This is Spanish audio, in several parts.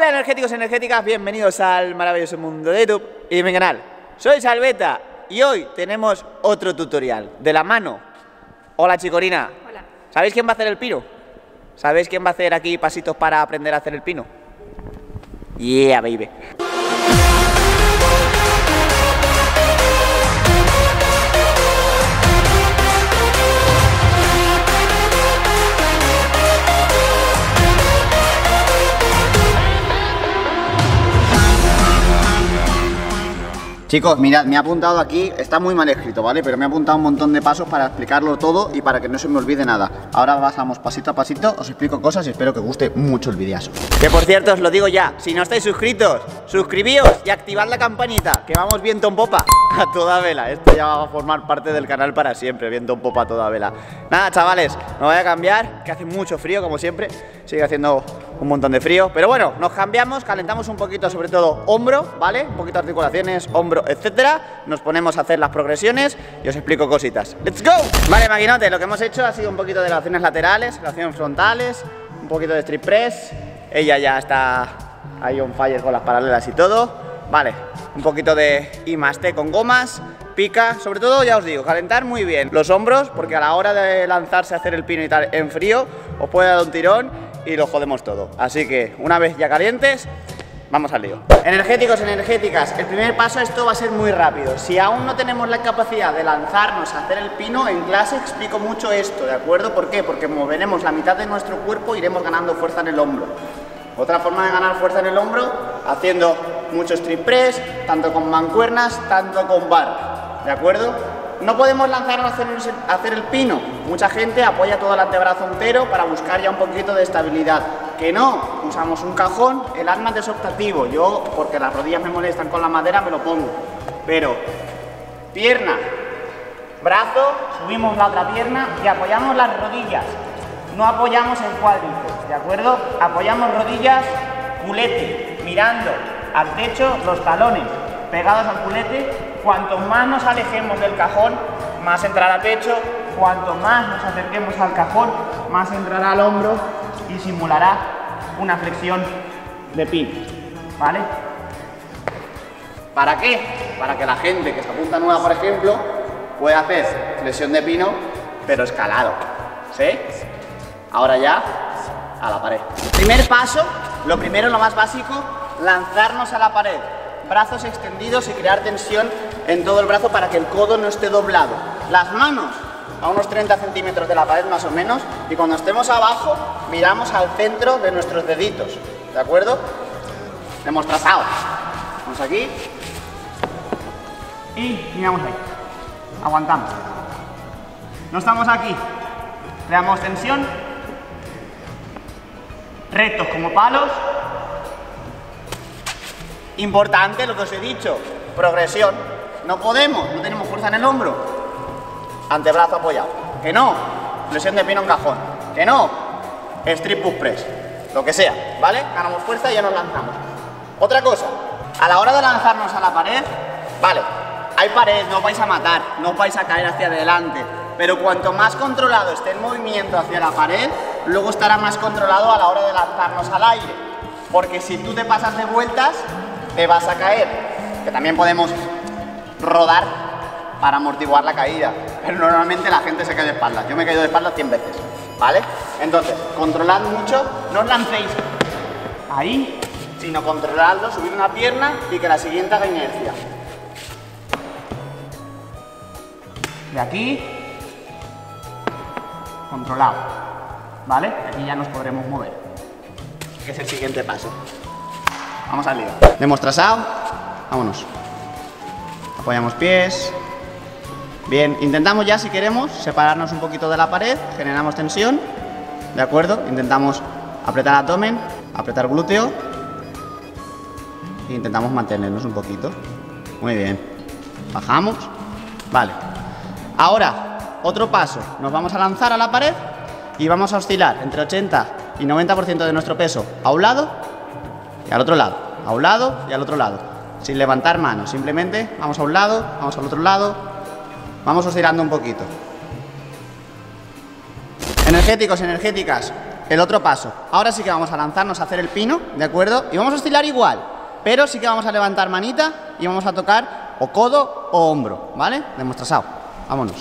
Hola energéticos y energéticas, bienvenidos al maravilloso mundo de YouTube y de mi canal. Soy Salveta y hoy tenemos otro tutorial de la mano. Hola Chicorina. Hola. ¿Sabéis quién va a hacer el pino? ¿Sabéis quién va a hacer aquí pasitos para aprender a hacer el pino? Yeah, baby. Chicos, mirad, me he apuntado aquí, está muy mal escrito, ¿vale? Pero me he apuntado un montón de pasos para explicarlo todo y para que no se me olvide nada. Ahora pasamos pasito a pasito, os explico cosas y espero que os guste mucho el videazo. Que por cierto, os lo digo ya, si no estáis suscritos, suscribíos y activad la campanita, que vamos viento en popa a toda vela. Esto ya va a formar parte del canal para siempre, viento en popa a toda vela. Nada, chavales, me voy a cambiar, que hace mucho frío, como siempre. Sigue haciendo un montón de frío, pero bueno, nos cambiamos, calentamos un poquito, sobre todo hombro, ¿vale? Un poquito articulaciones, hombro, etcétera. Nos ponemos a hacer las progresiones y os explico cositas. ¡Let's go! Vale, maquinote, lo que hemos hecho ha sido un poquito de elevaciones laterales, elevaciones frontales, un poquito de strip press. Ella ya está ahí on fire con las paralelas y todo. Vale, un poquito de I+T con gomas, pica, sobre todo ya os digo, calentar muy bien los hombros, porque a la hora de lanzarse a hacer el pino y tal en frío, os puede dar un tirón y lo jodemos todo. Así que una vez ya calientes, vamos al lío. Energéticos, energéticas, el primer paso, esto va a ser muy rápido. Si aún no tenemos la capacidad de lanzarnos a hacer el pino, en clase explico mucho esto, ¿de acuerdo? ¿Por qué? Porque moveremos la mitad de nuestro cuerpo, iremos ganando fuerza en el hombro. Otra forma de ganar fuerza en el hombro, haciendo mucho strip press, tanto con mancuernas, tanto con barra, ¿de acuerdo? No podemos lanzarnos a hacer el pino. Mucha gente apoya todo el antebrazo entero para buscar ya un poquito de estabilidad. Que no, usamos un cajón, el arma es optativo. Yo, porque las rodillas me molestan con la madera, me lo pongo. Pero, pierna, brazo, subimos la otra pierna y apoyamos las rodillas. No apoyamos el cuádriceps, ¿de acuerdo? Apoyamos rodillas, culete, mirando al techo, los talones pegados al culete. Cuanto más nos alejemos del cajón, más entrará pecho. Cuanto más nos acerquemos al cajón, más entrará al hombro y simulará una flexión de pino, ¿vale? ¿Para qué? Para que la gente que se apunta nueva, por ejemplo, pueda hacer flexión de pino, pero escalado, ¿sí? Ahora ya, a la pared. Primer paso, lo primero, lo más básico, lanzarnos a la pared. Brazos extendidos y crear tensión en todo el brazo para que el codo no esté doblado. Las manos a unos 30 centímetros de la pared más o menos, y cuando estemos abajo miramos al centro de nuestros deditos, ¿de acuerdo? Hemos trazado. Vamos aquí y miramos ahí. Aguantamos. No estamos aquí. Creamos tensión. Rectos como palos. Importante lo que os he dicho, progresión. No podemos, no tenemos fuerza en el hombro. Antebrazo apoyado. Que no, flexión de pino en cajón. Que no, strip push press. Lo que sea, ¿vale? Ganamos fuerza y ya nos lanzamos. Otra cosa, a la hora de lanzarnos a la pared, vale, hay pared, no os vais a matar, no os vais a caer hacia adelante. Pero cuanto más controlado esté el movimiento hacia la pared, luego estará más controlado a la hora de lanzarnos al aire. Porque si tú te pasas de vueltas, te vas a caer, que también podemos rodar para amortiguar la caída, pero normalmente la gente se cae de espaldas. Yo me he caído de espaldas 100 veces, ¿vale? Entonces, controlad mucho, no os lancéis ahí, sino controladlo, subir una pierna y que la siguiente haga inercia. De aquí, controlado, ¿vale? Aquí ya nos podremos mover, que es el siguiente paso. Vamos al lío. Hemos trazado, vámonos. Apoyamos pies. Bien, intentamos ya, si queremos, separarnos un poquito de la pared, generamos tensión, ¿de acuerdo? Intentamos apretar abdomen, apretar glúteo e intentamos mantenernos un poquito. Muy bien. Bajamos. Vale. Ahora, otro paso. Nos vamos a lanzar a la pared y vamos a oscilar entre 80 y 90% de nuestro peso a un lado y al otro lado, a un lado y al otro lado, sin levantar manos, simplemente vamos a un lado, vamos al otro lado, vamos oscilando un poquito. Energéticos, energéticas, el otro paso. Ahora sí que vamos a lanzarnos a hacer el pino, ¿de acuerdo? Y vamos a oscilar igual, pero sí que vamos a levantar manita y vamos a tocar o codo o hombro, ¿vale? Demostrasao. Vámonos.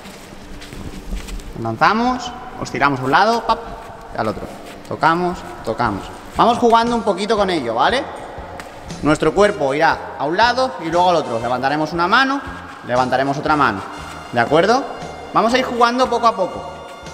Lanzamos, oscilamos a un lado, pap, y al otro. Tocamos, tocamos. Vamos jugando un poquito con ello, ¿vale? Nuestro cuerpo irá a un lado y luego al otro. Levantaremos una mano, levantaremos otra mano, ¿de acuerdo? Vamos a ir jugando poco a poco.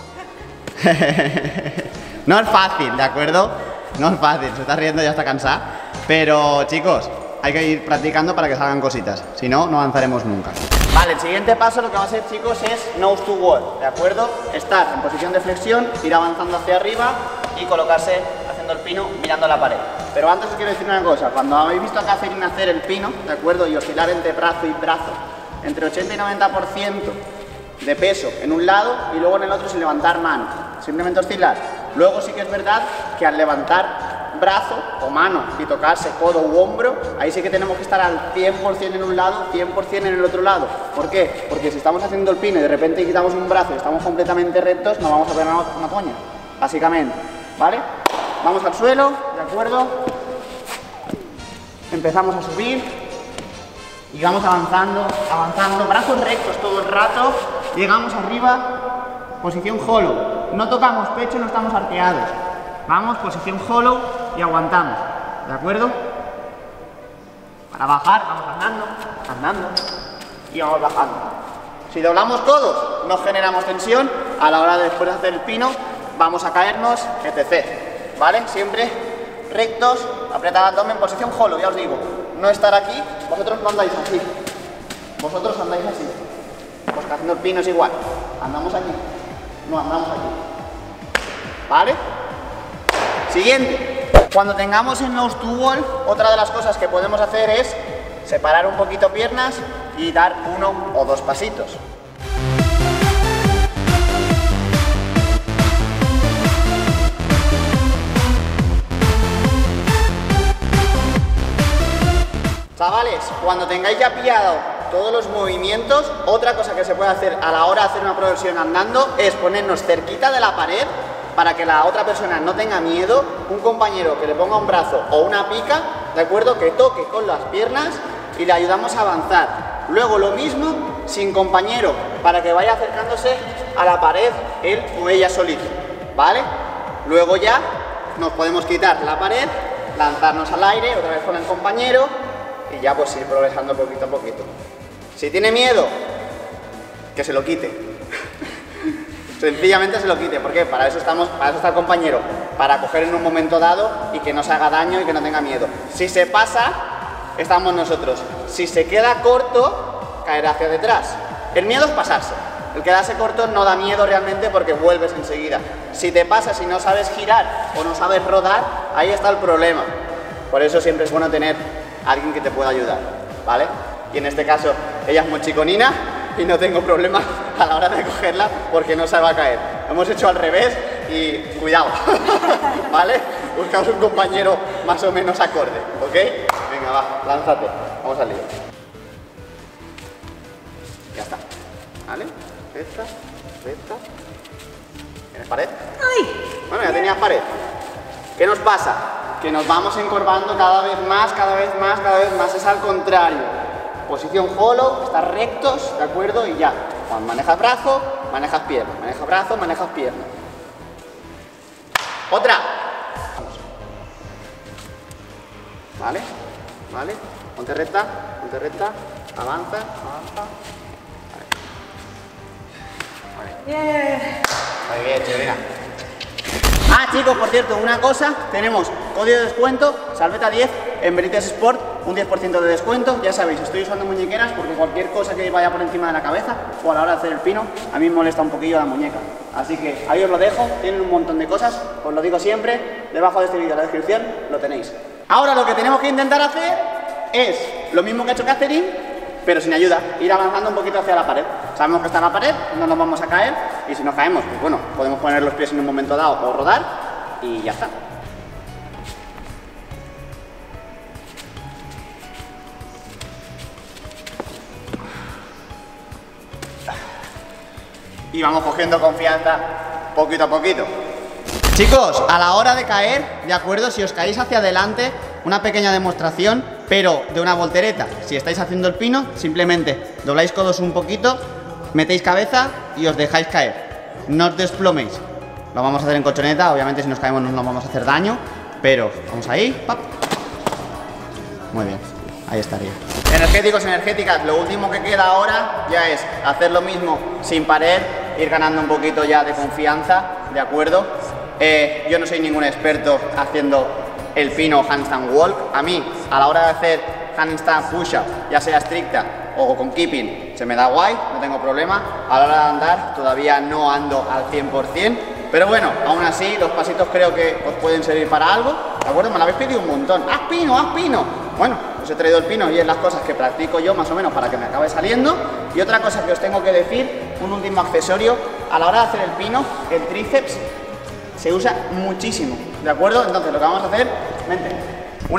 No es fácil, ¿de acuerdo? No es fácil, se está riendo, ya está cansada. Pero chicos, hay que ir practicando para que salgan cositas. Si no, no avanzaremos nunca. Vale, el siguiente paso lo que va a ser, chicos, es nose to wall, ¿de acuerdo? Estar en posición de flexión, ir avanzando hacia arriba y colocarse haciendo el pino mirando la pared. Pero antes os quiero decir una cosa, cuando habéis visto a Catherine hacer el pino, ¿de acuerdo? Y oscilar entre brazo y brazo, entre 80 y 90% de peso en un lado y luego en el otro sin levantar mano, simplemente oscilar. Luego sí que es verdad que al levantar brazo o mano y tocarse codo u hombro, ahí sí que tenemos que estar al 100% en un lado, 100% en el otro lado. ¿Por qué? Porque si estamos haciendo el pino y de repente quitamos un brazo y estamos completamente rectos, nos vamos a pegar una toña, básicamente, ¿vale? Vamos al suelo, ¿de acuerdo? Empezamos a subir y vamos avanzando, avanzando, brazos rectos todo el rato, llegamos arriba, posición hollow, no tocamos pecho, no estamos arqueados. Vamos, posición hollow y aguantamos, ¿de acuerdo? Para bajar, vamos andando, andando y vamos bajando. Si doblamos codos, no generamos tensión, a la hora de después de hacer el pino, vamos a caernos, etc. ¿Vale? Siempre rectos, apretad abdomen, posición hollow, ya os digo. No estar aquí, vosotros no andáis así. Vosotros andáis así. Pues que haciendo el pino es igual. Andamos aquí, no andamos aquí. ¿Vale? Siguiente, cuando tengamos el nose to wall, otra de las cosas que podemos hacer es separar un poquito piernas y dar 1 o 2 pasitos. Chavales, cuando tengáis ya pillado todos los movimientos, otra cosa que se puede hacer a la hora de hacer una progresión andando es ponernos cerquita de la pared para que la otra persona no tenga miedo, un compañero que le ponga un brazo o una pica, ¿de acuerdo? Que toque con las piernas y le ayudamos a avanzar. Luego lo mismo sin compañero, para que vaya acercándose a la pared él o ella solito, ¿vale? Luego ya nos podemos quitar la pared, lanzarnos al aire, otra vez con el compañero y ya pues ir progresando poquito a poquito. Si tiene miedo, que se lo quite. Sencillamente se lo quite, porque para eso estamos, para eso está el compañero, para coger en un momento dado y que no se haga daño y que no tenga miedo. Si se pasa, estamos nosotros. Si se queda corto, caerá hacia detrás. El miedo es pasarse. El quedarse corto no da miedo realmente porque vuelves enseguida. Si te pasas y no sabes girar o no sabes rodar, ahí está el problema. Por eso siempre es bueno tener a alguien que te pueda ayudar, ¿vale? Y en este caso, ella es muy chiconina y no tengo problema a la hora de cogerla porque no se va a caer. Lo hemos hecho al revés y cuidado, ¿vale? Buscaos un compañero más o menos acorde, ¿ok? Venga, va, lánzate, vamos al lío. Ya está, ¿vale? Recta, recta. ¿Tienes pared? ¡Ay! Bueno, ya tenías pared. ¿Qué nos pasa? Que nos vamos encorvando cada vez más, cada vez más, cada vez más. Es al contrario. Posición hollow, estar rectos, ¿de acuerdo? Y ya, cuando manejas brazo, manejas pierna, manejas brazo, manejas pierna. Otra. Vamos. ¿Vale? ¿Vale? Ponte recta, avanza, avanza. Vale. Muy bien, Chirina. Ah, chicos, por cierto, una cosa, tenemos código de descuento, Salveta 10, en Veritas Sport, un 10% de descuento. Ya sabéis, estoy usando muñequeras porque cualquier cosa que vaya por encima de la cabeza o a la hora de hacer el pino, a mí me molesta un poquillo la muñeca. Así que ahí os lo dejo, tienen un montón de cosas, os lo digo siempre, debajo de este vídeo en la descripción lo tenéis. Ahora lo que tenemos que intentar hacer es lo mismo que ha hecho Catherine, pero sin ayuda, ir avanzando un poquito hacia la pared. Sabemos que está en la pared, no nos vamos a caer y si nos caemos, pues bueno, podemos poner los pies en un momento dado o rodar y ya está. Y vamos cogiendo confianza poquito a poquito. Chicos, a la hora de caer, de acuerdo, si os caéis hacia adelante, una pequeña demostración, pero de una voltereta. Si estáis haciendo el pino, simplemente dobláis codos un poquito, metéis cabeza y os dejáis caer. No os desploméis. Lo vamos a hacer en colchoneta, obviamente si nos caemos no nos vamos a hacer daño, pero vamos ahí, ¡pap! Muy bien, ahí estaría. Energéticos, energéticas, lo último que queda ahora ya es hacer lo mismo sin pared, ir ganando un poquito ya de confianza, ¿de acuerdo? Yo no soy ningún experto haciendo el pino handstand walk. A mí, a la hora de hacer handstand push-up, ya sea estricta o con keeping, se me da guay, no tengo problema. A la hora de andar, todavía no ando al 100%, pero bueno, aún así, los pasitos creo que os pueden servir para algo, ¿de acuerdo? Me lo habéis pedido un montón. ¡Haz pino, haz pino! Bueno, os he traído el pino y es las cosas que practico yo más o menos para que me acabe saliendo. Y otra cosa que os tengo que decir, un último accesorio, a la hora de hacer el pino, el tríceps se usa muchísimo, ¿de acuerdo? Entonces lo que vamos a hacer, vente, un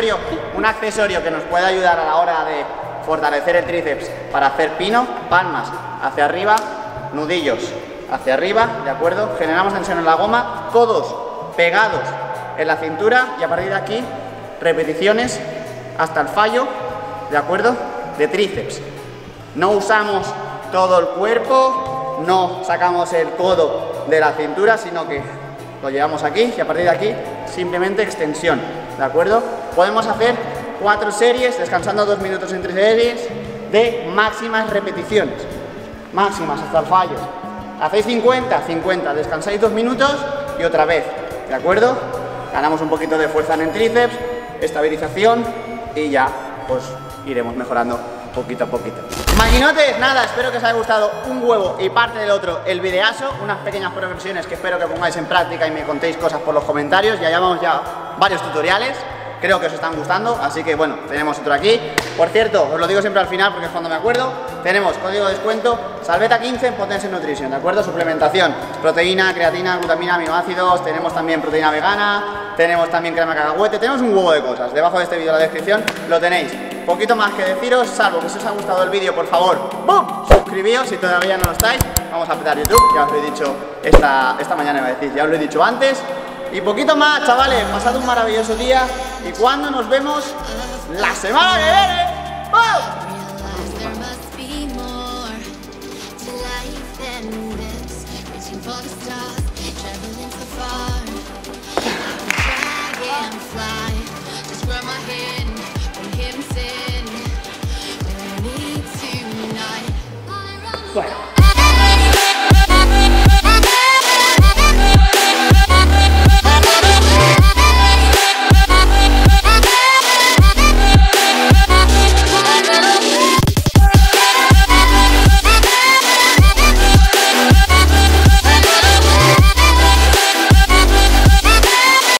accesorio que nos puede ayudar a la hora de fortalecer el tríceps para hacer pino, palmas hacia arriba, nudillos hacia arriba, ¿de acuerdo? Generamos tensión en la goma, codos pegados en la cintura y a partir de aquí, repeticiones hasta el fallo, ¿de acuerdo? De tríceps. No usamos todo el cuerpo, no sacamos el codo de la cintura, sino que lo llevamos aquí y a partir de aquí simplemente extensión, ¿de acuerdo? Podemos hacer 4 series, descansando 2 minutos entre series, de máximas repeticiones, máximas hasta el fallo. Hacéis 50, 50, descansáis 2 minutos y otra vez, ¿de acuerdo? Ganamos un poquito de fuerza en el tríceps, estabilización y ya pues iremos mejorando poquito a poquito. Maquinotes, nada, espero que os haya gustado un huevo y parte del otro el videazo, unas pequeñas progresiones que espero que pongáis en práctica y me contéis cosas por los comentarios. Ya llevamos varios tutoriales, creo que os están gustando, así que bueno, tenemos otro aquí. Por cierto, os lo digo siempre al final porque es cuando me acuerdo, tenemos código de descuento Salveta15 en Potency Nutrition, ¿de acuerdo? Suplementación, proteína, creatina, glutamina, aminoácidos, tenemos también proteína vegana, tenemos también crema de cacahuete, tenemos un huevo de cosas. Debajo de este vídeo en la descripción lo tenéis. Poquito más que deciros, salvo que si os ha gustado el vídeo, por favor, ¡bum!, suscribíos si todavía no lo estáis. Vamos a apretar YouTube, ya os lo he dicho esta mañana, iba a decir, ya os lo he dicho antes. Y poquito más, chavales, pasad un maravilloso día y cuando nos vemos la semana que viene.